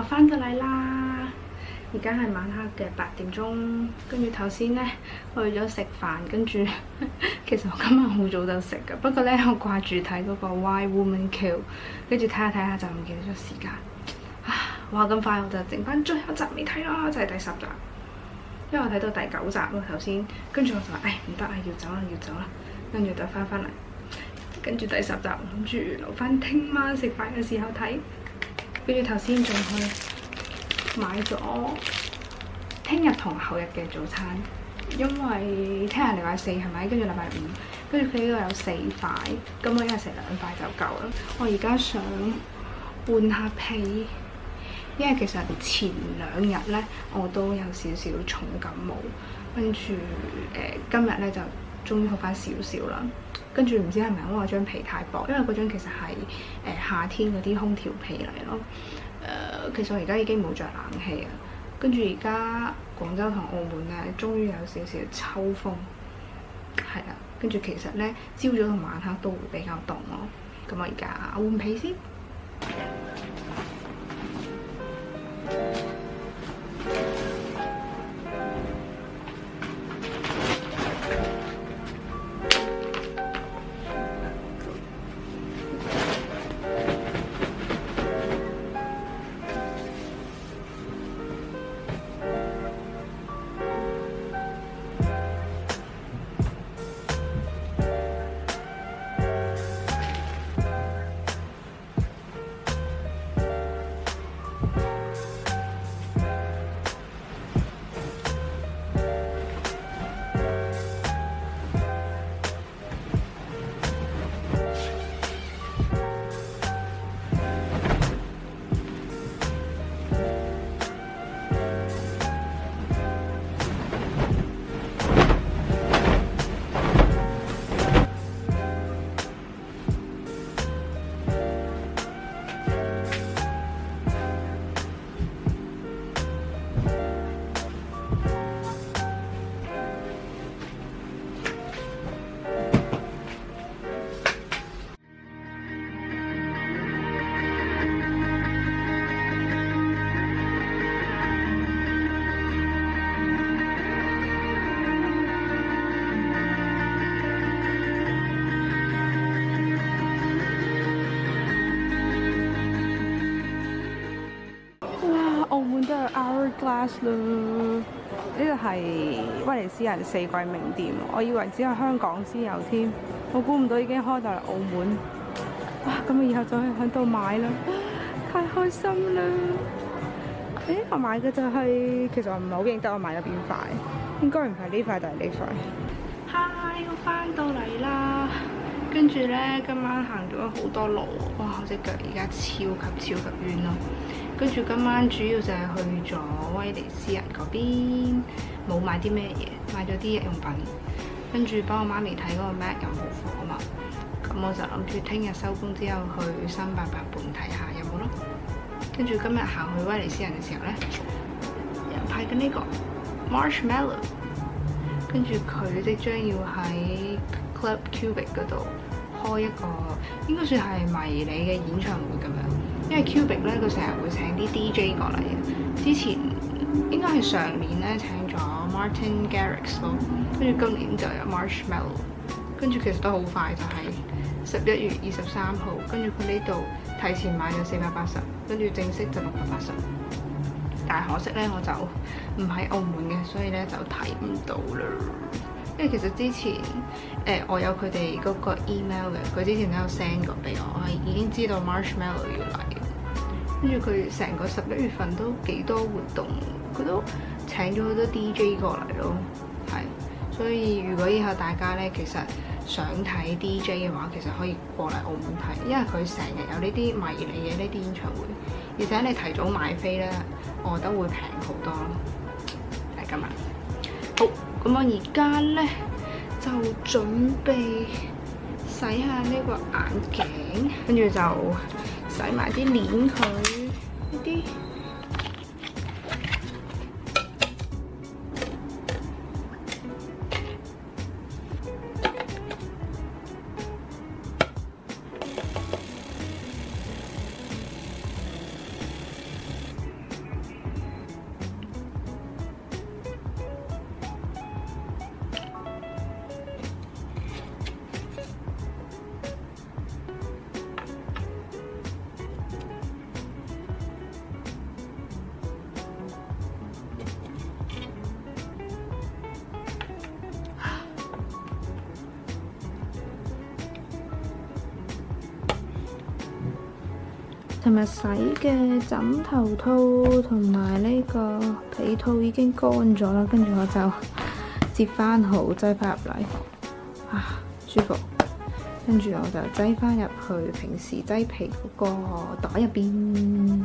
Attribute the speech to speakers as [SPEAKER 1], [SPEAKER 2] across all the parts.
[SPEAKER 1] 翻到嚟啦！而家係晚黑嘅8點鐘，跟住頭先咧去咗食飯，跟住其實我今日好早就食㗎，不過咧我掛住睇嗰個 Why Women Kill， 跟住睇下就唔記得咗時間。哇！咁快我就剩翻最後一集未睇啦，就係第10集，因為我睇到第9集咯頭先，跟住我就話唔得啊，要走啦，跟住就翻嚟，跟住第10集諗住留翻聽晚食飯嘅時候睇，跟住頭先仲去買咗聽日同後日嘅早餐，因為聽日禮拜4係咪？跟住禮拜5，跟住佢呢度有4塊，咁我一日食2塊就夠啦。我而家想換下被，因為其實前2日咧我都有少少重感冒，跟住今日咧就終於好翻少少啦。跟住唔知係咪因為我張被太薄，因為嗰張其實係夏天嗰啲空調被嚟咯。其實我而家已經冇着冷氣啊。跟住而家廣州同澳門咧，終於有少少秋風，係啦。跟住其實咧，朝早同晚黑都會比較凍咯。咁我而家換被先。Hourglass 啦，呢度係威尼斯人4季名店，我以為只有香港先有添，我估唔到已經開到嚟澳門。咁我以後就可以喺度買啦，太開心啦！我買嘅就係，其實我唔係好認得我買咗邊塊，應該唔係呢塊，就係呢塊。Hi， 我翻到嚟啦，跟住咧今晚行咗好多路，哇！我隻腳而家超級冤咯。跟住今晚主要就係去咗威尼斯人嗰邊，冇買啲咩嘢，買咗啲日用品。跟住幫我媽咪睇嗰個 Mac 有冇貨啊嘛，咁我就諗住聽日收工之後去388半睇下有冇咯。跟住今日行去威尼斯人嘅時候咧，有人派緊呢個 Marshmallow， 跟住佢即將要喺 Club Cubic 嗰度開一個應該算係迷你嘅演唱會咁樣。因為 Cubic 咧，佢成日會請啲 DJ 過嚟嘅。之前應該係上年咧請咗 Martin Garrix 咯，跟住今年就有 Marshmallow， 跟住其實都好快，就係11月23號。跟住佢呢度提前買咗480，跟住正式就680。但係可惜咧，我就唔喺澳門嘅，所以咧就睇唔到啦。因為其實之前我有佢哋嗰個 email 嘅，佢之前都有 send 過俾我，我係已經知道 Marshmallow 要嚟。跟住佢成個11月份都幾多活動，佢都請咗好多 DJ 過嚟咯，係。所以如果以後大家咧其實想睇 DJ 嘅話，其實可以過嚟澳門睇，因為佢成日有呢啲迷你嘅呢啲演唱會，而且你提早買飛咧，我覺得會平好多咯。係咁啊，好。咁我而家咧就準備洗下呢個眼鏡，跟住就洗埋啲鏈佢呢啲。 尋日洗嘅枕頭套同埋呢個被套已經乾咗啦，跟住我就摺翻好，擠翻入嚟，啊舒服。跟住我就擠翻入去平時擠被嗰個袋入邊。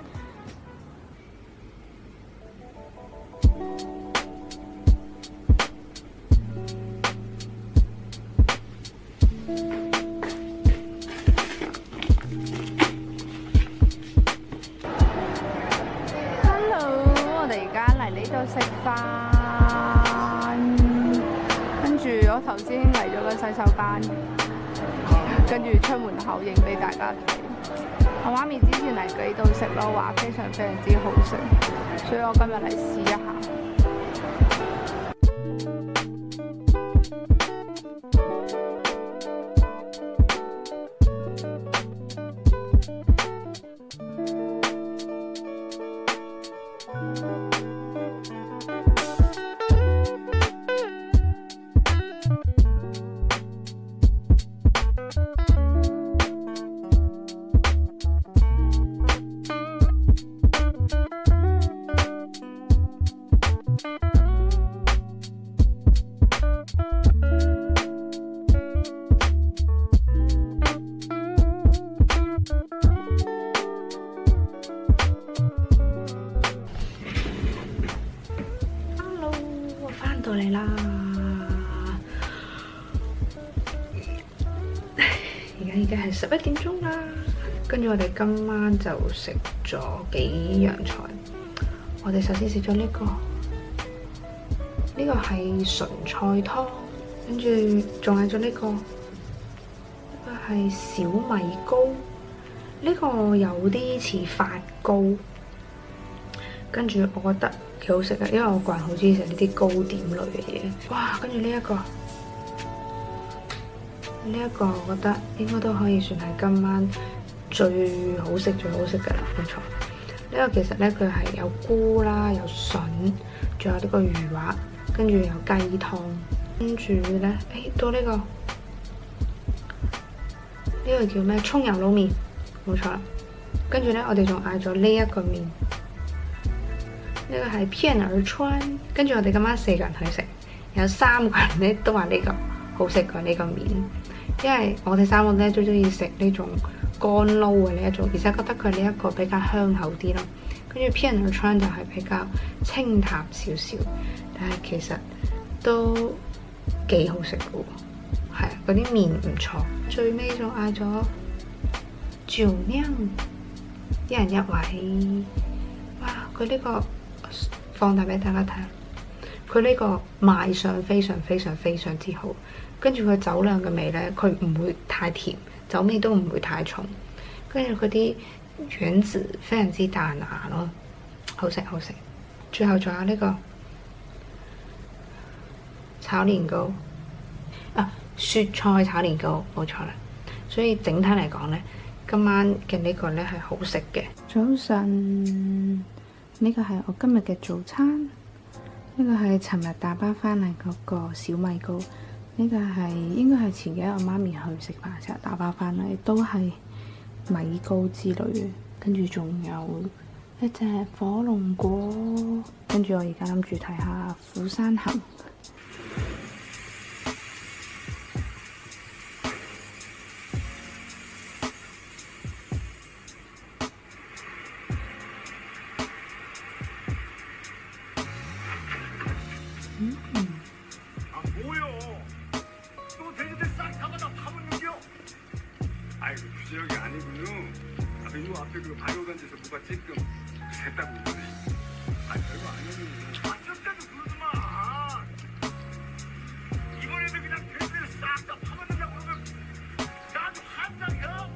[SPEAKER 1] 食飯，跟住我頭先嚟咗個洗手間，跟住出門口影俾大家睇。我媽咪之前嚟呢度食咯，話非常非常之好食，所以我今日嚟試一下。到嚟啦！而家已經係11點鐘啦，跟住我哋今晚就食咗幾樣菜。我哋首先食咗呢個係純菜湯，跟住仲嗌咗呢個係小米糕，呢個有啲似發糕，跟住我覺得幾好食嘅，因為我個人好中意食呢啲糕點類嘅嘢。哇！跟住呢一個，我覺得應該都可以算係今晚最好食嘅啦，冇錯。呢個其實咧佢係有菇啦，有筍，仲有呢個魚滑，跟住有雞湯，跟住咧，到呢個叫咩？葱油撈麵，冇錯啦。跟住咧，我哋仲嗌咗呢一個麵。呢個係片兒川，跟住我哋今晚4個人去食，有3個人咧都話呢個好食過呢個麵，因為我哋3個咧最中意食呢種乾撈嘅呢一種，而且覺得佢呢一個比較香口啲咯。跟住片兒川就係比較清淡少少，但係其實都幾好食嘅喎，係啊，嗰啲麵唔錯。最尾仲嗌咗酒釀，一人一位。哇！佢呢個放大俾大家睇，佢呢個賣相非常之好，跟住佢酒釀嘅味咧，佢唔會太甜，酒味都唔會太重，跟住佢啲丸子非常之彈牙咯，好食。最後仲有呢個炒年糕啊，雪菜炒年糕，冇錯啦。所以整體嚟講咧，今晚嘅呢個咧係好食嘅。早晨。呢個係我今日嘅早餐，呢個係尋日打包翻嚟嗰個小米糕，呢個係應該係前幾日我媽咪去食飯時候打包翻嚟，都係米糕之類嘅，跟住仲有一隻火龍果，跟住我而家諗住睇下釜山行。
[SPEAKER 2] 지역이 아니군요. 요 앞에 그 바이오단지에서 누가 찔끔 샜다고 그러네. 별거 아니에요. 어쩔 때도 그러더만. 이번에도 그냥 돼지를 싹 다 파먹는다고 그러면 나도 한장이야.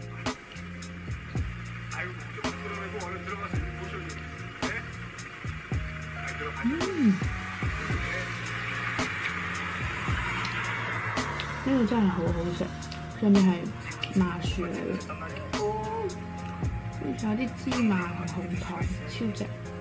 [SPEAKER 2] 아이고 좀 들어내고 얼른 들어가서 좀 보셔줘. 네? 아이 들어가셔.
[SPEAKER 1] 呢個真係好好食，上面係麻薯嚟嘅，仲有啲芝麻同紅糖，超正。